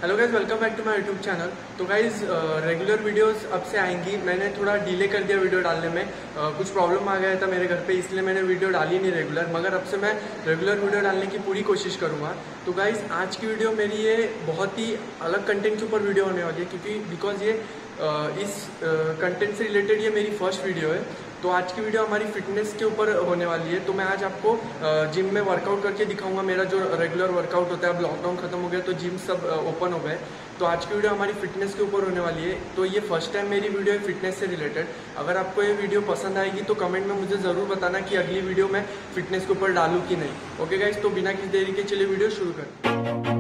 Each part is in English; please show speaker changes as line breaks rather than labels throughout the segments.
Hello guys, welcome back to my YouTube channel. तो guys regular videos अब से आएंगी। मैंने थोड़ा डिले कर दिया वीडियो डालने में, कुछ प्रॉब्लम आ गया था मेरे घर पे, इसलिए मैंने वीडियो डाली नहीं रेगुलर। मगर अब से मैं रेगुलर वीडियो डालने की पूरी कोशिश करूँगा। तो गाइज आज की वीडियो मेरी ये बहुत ही अलग कंटेंट के ऊपर वीडियो होने वाली है, क्योंकि बिकॉज ये इस कंटेंट से रिलेटेड ये मेरी फर्स्ट वीडियो है। तो आज की वीडियो हमारी फिटनेस के ऊपर होने वाली है। तो मैं आज आपको जिम में वर्कआउट करके दिखाऊंगा, मेरा जो रेगुलर वर्कआउट होता है। अब लॉकडाउन खत्म हो गया तो जिम सब ओपन हो गए, तो आज की वीडियो हमारी फिटनेस के ऊपर होने वाली है। तो ये फर्स्ट टाइम मेरी वीडियो है फिटनेस से रिलेटेड। अगर आपको ये वीडियो पसंद आएगी तो कमेंट में मुझे ज़रूर बताना कि अगली वीडियो मैं फिटनेस के ऊपर डालूँ कि नहीं। ओके गाइज, तो बिना किसी देरी के चलिए वीडियो शुरू करें।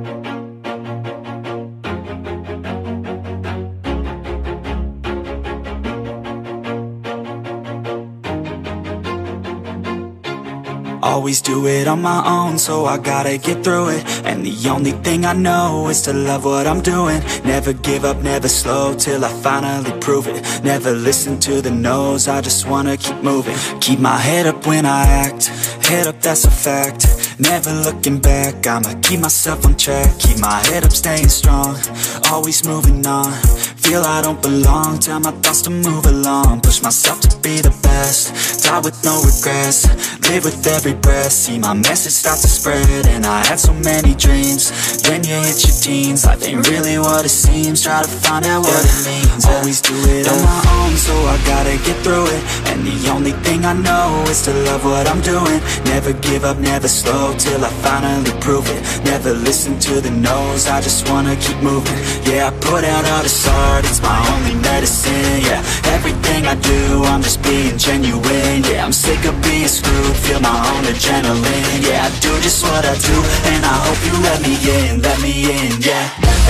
Always do it on my own, so I gotta get through it. And the only thing I know is to love what I'm doing. Never give up, never slow, till I finally prove it. Never listen to the no's, I just wanna keep moving. Keep my head up when I act, head up, that's a fact. Never looking back, I'ma keep myself on track. Keep my head up, staying strong, always moving on. Feel I don't belong, tell my thoughts to move along. Push myself to be the best, die with no regrets. Live with every breath, see my message start to spread. And I had so many dreams, then you hit your teens. Life ain't really what it seems, try to find out what it means. Always do it on my own, so I gotta get through it. And the only thing I know is to love what I'm doing. Never give up, never slow, till I finally prove it. Never listen to the no's, I just wanna keep moving. Yeah, I put out all this art, it's my only medicine. Yeah, everything I do, I'm just being genuine. Yeah, I'm sick of being screwed, feel my own adrenaline. Yeah, I do just what I do, and I hope you let me in, yeah.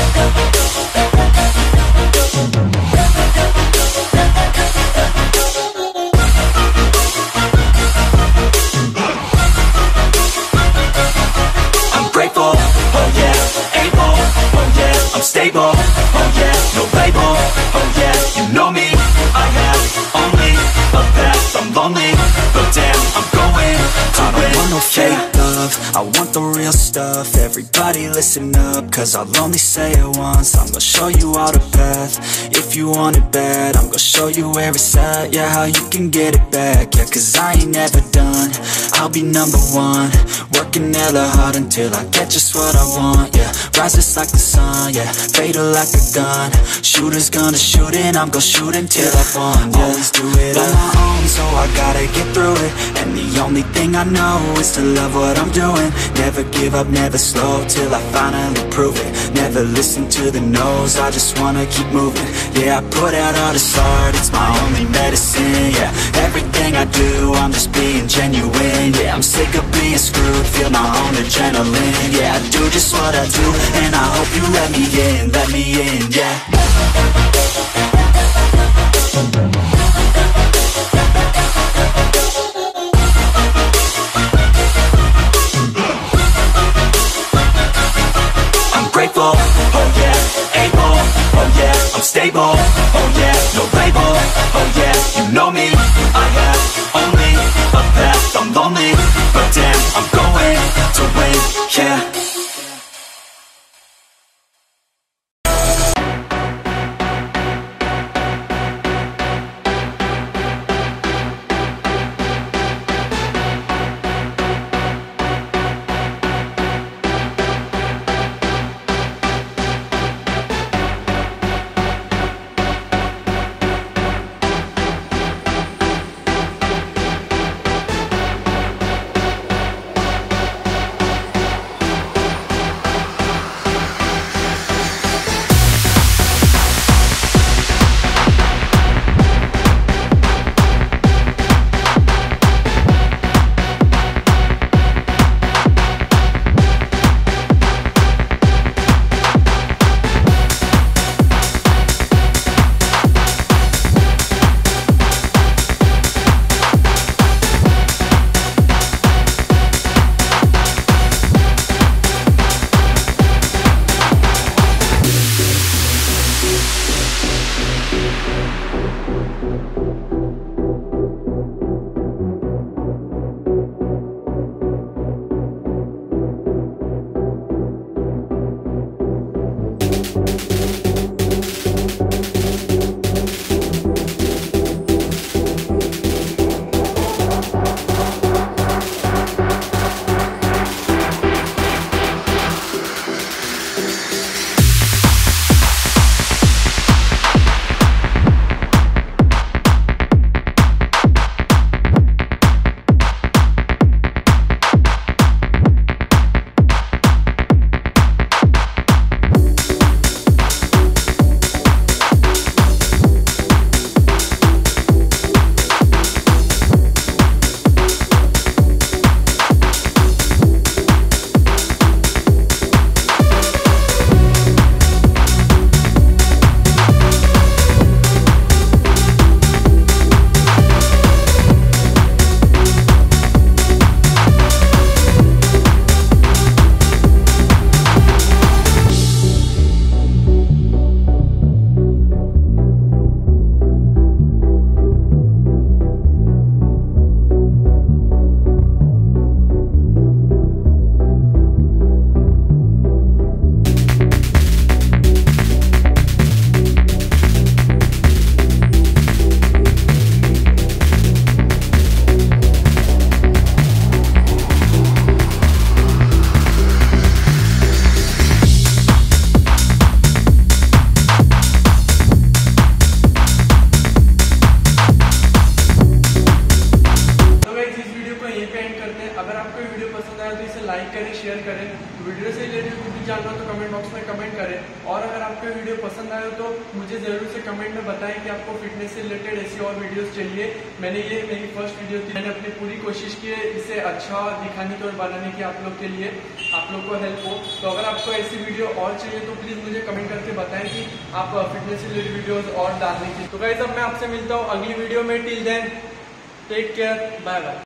Stable, oh yeah, no label, oh yeah, you know me. I have only a path, I'm lonely, but damn, I'm going to win. I don't want no fake love, I want the real stuff. Everybody listen up, cause I'll only say it once. I'm gonna show you all the path, if you want it bad. I'm gonna show you where it's at, yeah, how you can get it back. Yeah, cause I ain't never done, I'll be number one. Working hella hard until I get just what I want, yeah. Rises like the sun, yeah, fatal like a gun. Shooter's gonna shoot and I'm gonna shoot until I won, yeah. Always do it on my own, so I gotta get through it. And the only thing I know is to love what I'm doing. Never give up, never slow, till I finally prove it. Never listen to the no's, I just wanna keep moving. Yeah, I put out all this art, it's my only medicine. Yeah, everything I do, I'm just being genuine. Yeah, I'm sick of being screwed, feel my own adrenaline. Yeah, I do just what I do, and I hope you let me in, yeah. I'm grateful, oh yeah, able, oh yeah, I'm stable, oh yeah, no label, oh yeah, you know me. I have only a path, I'm lonely, but damn, I'm going to win, yeah.
जानना हो तो comment box में comment करें। और अगर आपको video पसंद आए तो मुझे जरूर से कमेंट में बताएं कि आपको फिटनेस से रिलेटेड ऐसी और वीडियोस चाहिए। ये मेरी फर्स्ट वीडियो थी, मैंने अपनी पूरी कोशिश की है इसे अच्छा दिखाने की और बनाने की आप लोग के लिए, आप लोग को हेल्प हो। तो अगर आपको ऐसी वीडियो और चाहिए तो प्लीज मुझे कमेंट करके बताएं कि आप फिटनेस से रिलेटेड वीडियोस और डालने की। तो गाइस अब मैं आपसे मिलता हूँ अगली वीडियो में। Till then take care, bye bye.